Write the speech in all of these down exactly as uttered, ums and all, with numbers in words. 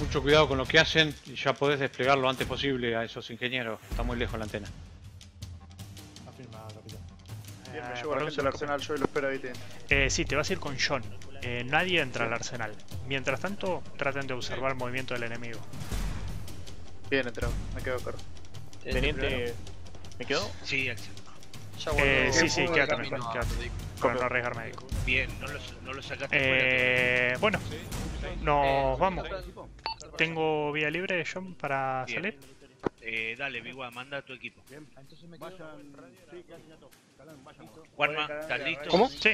Mucho cuidado con lo que hacen y ya podés desplegar lo antes posible a esos ingenieros. Está muy lejos la antena. Afirmado, capitán. Bien, me llevo a la gente al arsenal, yo lo espero ahí. Eh, sí, te vas a ir con John. Eh, nadie entra al arsenal. Mientras tanto, traten de observar el movimiento del enemigo. Bien, entrado, me quedo acá. Teniente, ¿me quedo? Sí, Axel. Eh, sí, sí, quédate mejor, quédate. Para no arriesgar médico. Bien, no lo, no lo sacaste eh, Bueno, nos vamos. Tengo vía libre, John, para Bien. salir. Eh, dale, Bigua, manda a tu equipo. Juanma, ¿estás listo? ¿Cómo? Sí,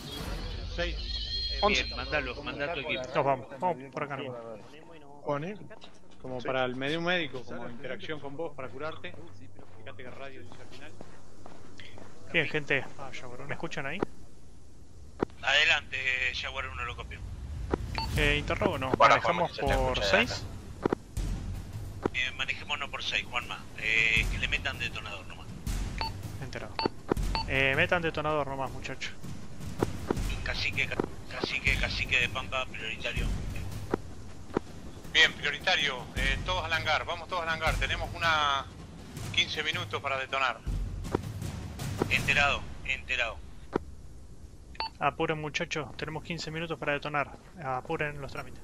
Bien, mándalo, manda a tu equipo. nos vamos. Vamos por acá nomás. Juani. Como para el medio médico, como interacción con vos para curarte. Fíjate que radio dice al final. Bien, gente. ¿Me escuchan ahí? Adelante, Jaguar uno lo copio. Eh, interrogo, no. Bueno, Manejamos Juanma, se te por escucha seis. Eh, manejémonos por seis, Juanma. Eh, que le metan detonador nomás. Enterado. Eh, metan detonador nomás, muchachos. Cacique, ca- cacique, cacique de Pampa, prioritario. Bien, prioritario. Eh, todos al hangar. Vamos todos al hangar. Tenemos una quince minutos para detonar. Enterado, enterado. Apuren, muchachos. Tenemos quince minutos para detonar. Apuren los trámites.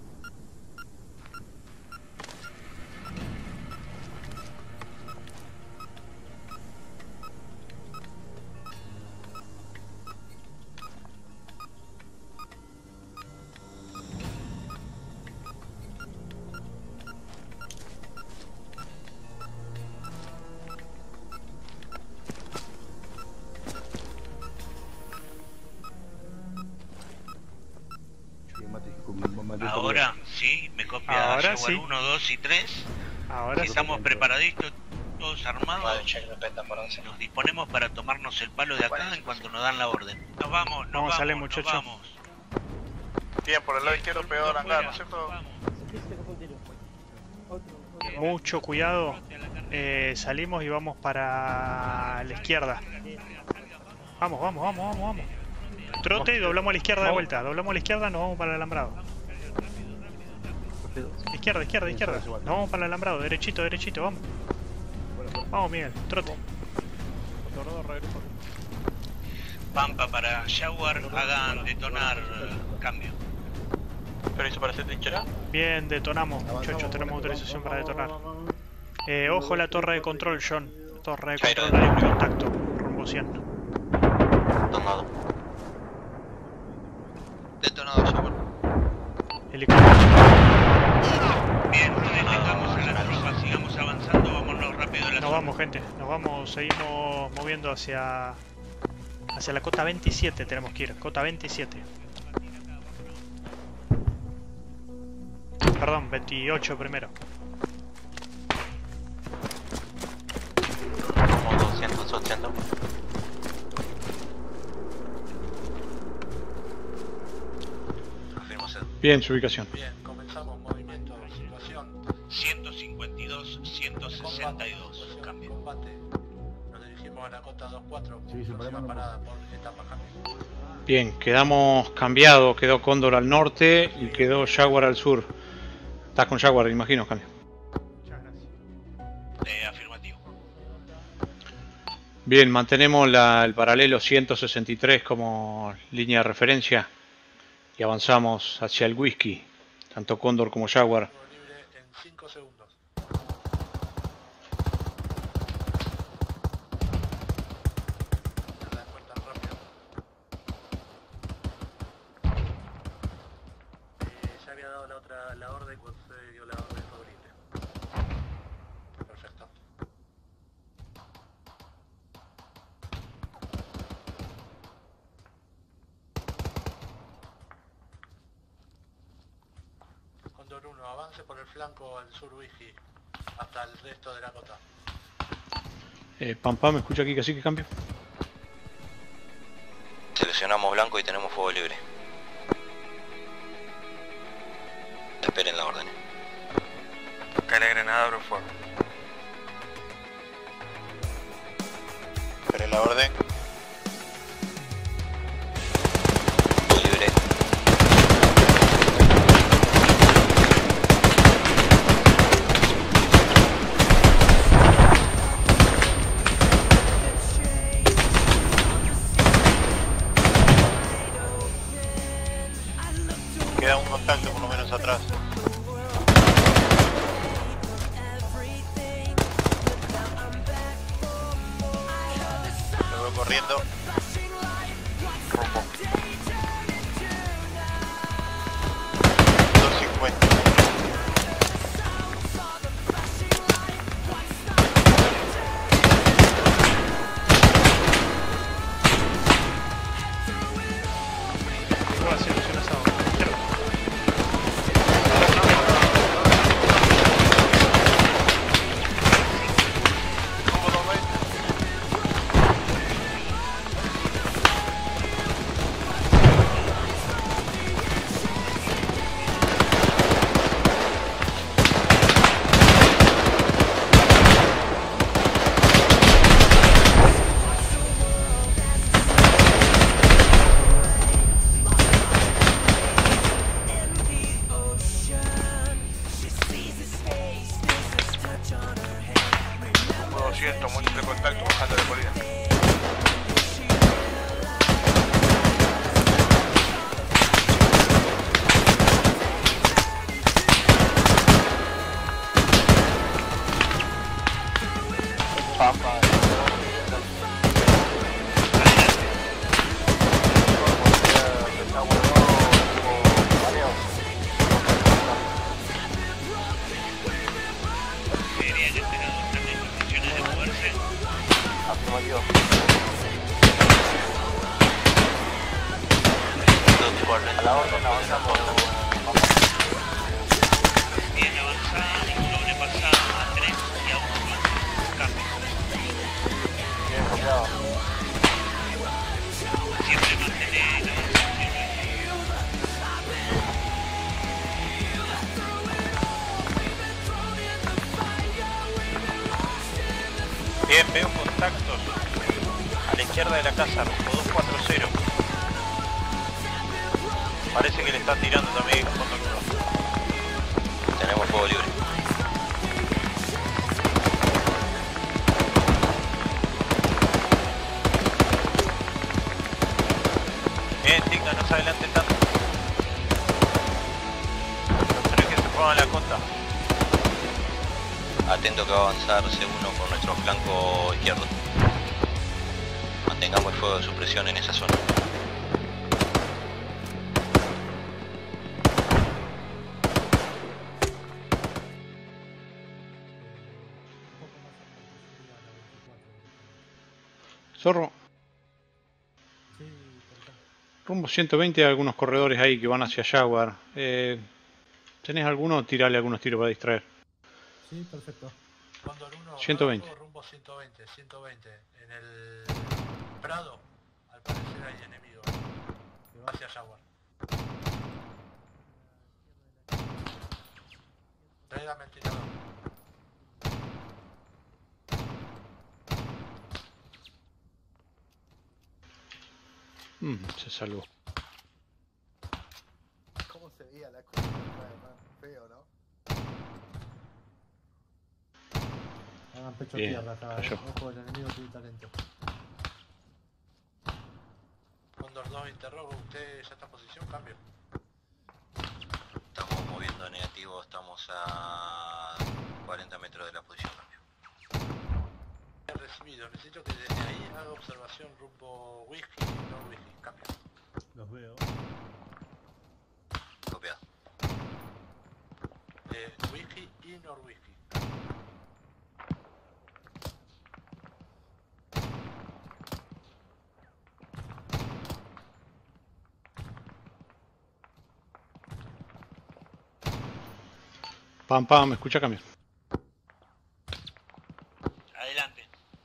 Ahora sí, me copia Ahora Jaguar sí. uno, dos y tres. Ahora sí. Estamos preparaditos, todos armados. Nos disponemos para tomarnos el palo de acá en cuanto nos dan la orden. Nos vamos, nos Vamos, vamos, sale, nos muchacho. vamos. Bien, por el lado izquierdo pegado al hangar, ¿no es cierto? Vamos. Mucho cuidado. Eh, salimos y vamos para la izquierda. Vamos, vamos, vamos, vamos, vamos. Trote y doblamos a la izquierda de vuelta. Doblamos a la izquierda, nos vamos para el alambrado. Izquierda, izquierda, izquierda. Nos vamos para el alambrado. Derechito, derechito, vamos. Vamos, Miguel, trote. Pampa para Jaguar, hagan detonar cambio. ¿Permiso para hacer trinchera? Bien, detonamos, muchachos. Tenemos autorización para detonar. Eh, ojo la torre de control, John. Torre de Jairo, control, hay un contacto. Rumbo cien. Tomado. Detonado, Jaguar. Helicóptero. Bien, detengamos a la tropa, sigamos avanzando, vámonos rápido a la Nos zona. vamos, gente. Nos vamos, seguimos moviendo hacia hacia la cota veintisiete. Tenemos que ir. Cota veintisiete. Perdón, veintiocho primero. Como doscientos ochenta. Bien, su ubicación. Bien, comenzamos movimiento de situación. ciento cincuenta y dos, ciento sesenta y dos, cambio. Combate. Nos dirigimos a la cota dos cuatro. Sí, próxima parada por etapa cambio. Bien, quedamos cambiados. Quedó Cóndor al norte y quedó Jaguar al sur. Estás con Jaguar, imagino, cambio. Muchas gracias. Eh, afirmativo. Bien, mantenemos la- el paralelo ciento sesenta y tres como línea de referencia y avanzamos hacia el whisky, tanto Cóndor como Jaguar. Libre en cinco segundos. Cerrar las puertas rápido. Eh, ya había dado la otra la orden cuando se dio la orden favorita. Perfecto. Condor uno, avance por el flanco al sur wiki hasta el resto de la cota. Eh, Pampa, ¿me escucha aquí? Casi que cambio. Seleccionamos blanco y tenemos fuego libre. Esperen la orden. Cae la granada, abro fuego. Esperen la orden. Fuego libre. Queda un contacto por lo menos atrás. Lo veo corriendo. Rumbo. doscientos cincuenta. Voy a hacer un asado. Izquierda. Rumbo dos veinte. doscientos, múltiple contacto, bajando de colina. Pampa. Debería que tengan están en condiciones de moverse. Afirmativo. A la orden avanzamos. Bien avanzada, doble pasada a tres y a uno. Cambio. Bien copiado. Siempre mantener la avanzación. Bien, veo contactos a la izquierda de la casa, rumbo dos cuatro cero. Parece que le están tirando también con contacto. Tenemos fuego libre. Bien, Tigna, no se adelante tanto. No tenés que se pongan la conta. Atento que va a avanzar C uno por nuestro flanco izquierdo. Mantengamos el fuego de supresión en esa zona. Zorro. Rumbo ciento veinte, hay algunos corredores ahí que van hacia Jaguar. Eh, ¿Tenés alguno? Tirale algunos tiros para distraer. Sí, perfecto. Cóndor uno, ciento veinte. Bravo, rumbo ciento veinte, ciento veinte. En el Prado, al parecer hay enemigos. Que va hacia Jaguar. Tráigame el tirador. Mm, se salvó. ¿Cómo se veía la cosa? Feo, ¿no? Hagan pecho Bien, tierra acá. cayó. Ojo, el enemigo tiene talento. Cóndor dos, interrogo. ¿Usted ya está en posición? Cambio. Estamos moviendo negativo, estamos a cuarenta metros de la posición. Cambio. Recibido. Necesito que desde ahí haga observación rumbo whisky, no whisky. Cambio. Los veo. Copiado. Eh, whisky y Norwhisky. Pam, pam, ¿me escucha? Cambio. Adelante.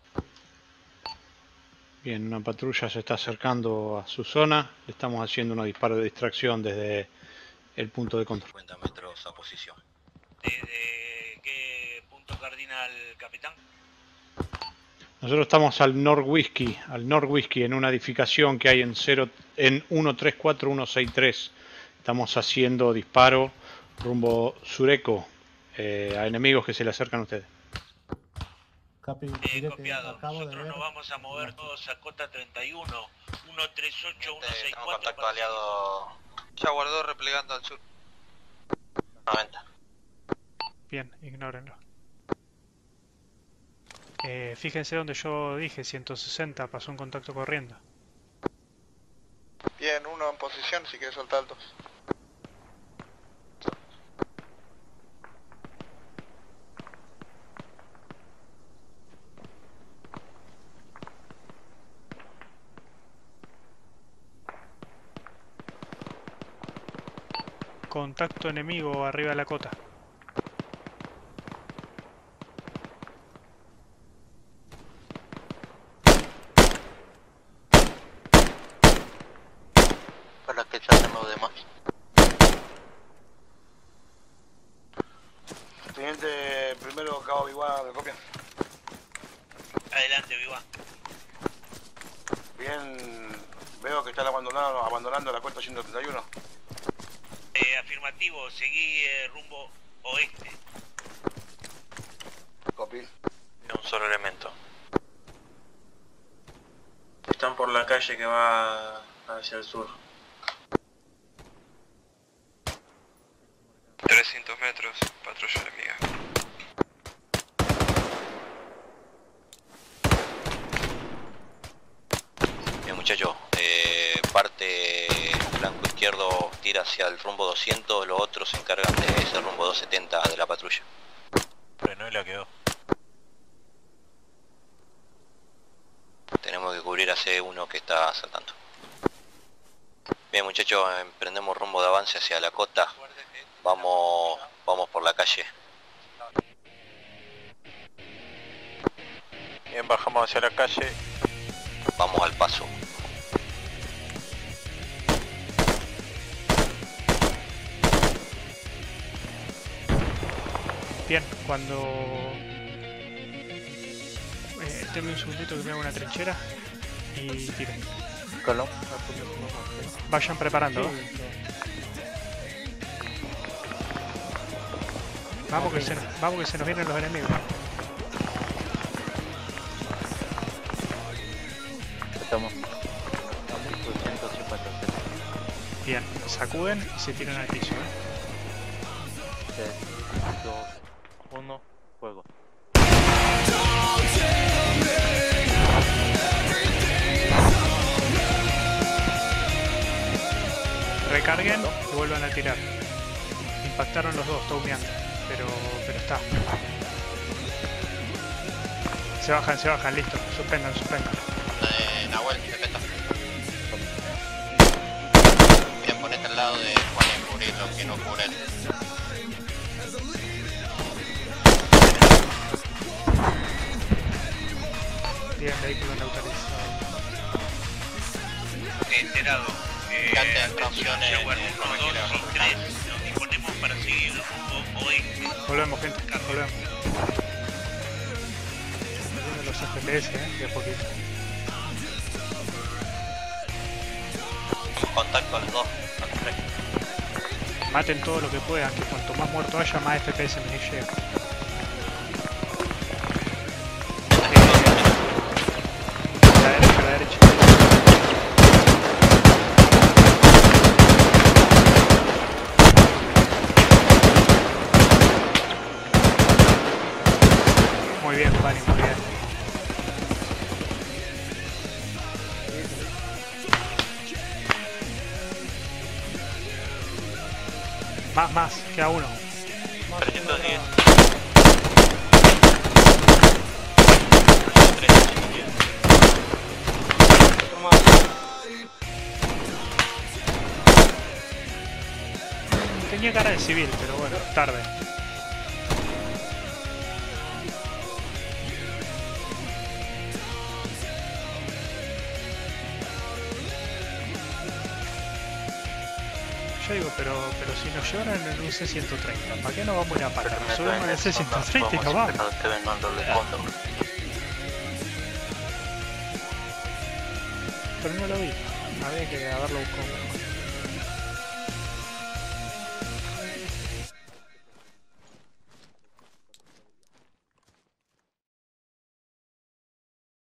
Bien, una patrulla se está acercando a su zona. Le estamos haciendo unos disparos de distracción desde el punto de control. cincuenta metros a posición. ¿Desde qué punto cardinal, capitán? Nosotros estamos al Norwhisky, al Norwhisky, en una edificación que hay en, cero, en uno tres cuatro uno seis tres. Estamos haciendo disparo rumbo sureco eh, a enemigos que se le acercan a ustedes. Capi, Eh, mire que copiado. acabo de Nosotros ver. nos vamos a mover todos a cota treinta y uno, uno tres ocho, uno seis Tenemos cuatro. contacto aliado Ya guardó replegando al sur. noventa. Bien, ignórenlo. Eh, fíjense donde yo dije ciento sesenta, pasó un contacto corriendo. Bien, uno en posición si quieres soltar el dos. Contacto enemigo arriba de la cota. Para que ya tenemos de más. Teniente primero, cabo Biguá, ¿me copian? Adelante, Viva. Bien, veo que están abandonando, abandonando la cuesta ciento treinta y uno. Eh, afirmativo, seguí eh, rumbo oeste. Copy. Un solo elemento. Están por la calle que va hacia el sur. trescientos metros, patrulla enemiga. Bien muchachos, eh, parte flanco izquierdo tira hacia el rumbo doscientos, los otros se encargan de ese rumbo doscientos setenta de la patrulla. Frenó y la quedó. Tenemos que cubrir a C uno que está saltando. Bien muchachos, emprendemos rumbo de avance hacia la cota. Vamos, vamos por la calle. Bien, bajamos hacia la calle. Vamos al paso. Bien, cuando... Eh, denme un segundito que me hago una trinchera y tiren. Vayan preparando. ¿eh? Vamos que, se nos, vamos que se nos vienen los enemigos. Estamos. Bien, sacuden y se tiran al piso. ¿eh? tres, dos, uno, fuego. Recarguen y vuelvan a tirar. Impactaron los dos, está humeando. Pero, pero está. Se bajan, se bajan, listo. Suspendan, suspendan. Eh, Nahuel, defecto. Bien, ponete al lado de Juan y cubrir lo que no cubre él. Bien, vehículo neutralizado. Enterado. Eh, Fíjate, atención en Jaguar el uno, dos y tres. Nos disponemos para seguir el rumbo oeste. Volvemos, gente, volvemos. Viendo los F P S, eh, de a poquito. Contacto a los dos, a los tres. Maten todo lo que puedan, que cuanto más muerto haya, más F P S me llega. A la derecha, a la derecha. Muy bien, Fanny, muy bien. Más, más, queda uno. trescientos diez. Tenía cara de civil, pero bueno, tarde. Yo digo, pero, pero si nos llevaron en un C ciento treinta, ¿para qué no vamos a ir a pata? Nos subimos en el C ciento treinta y nos vamos. Pero no lo vi, había que haberlo buscado mejor.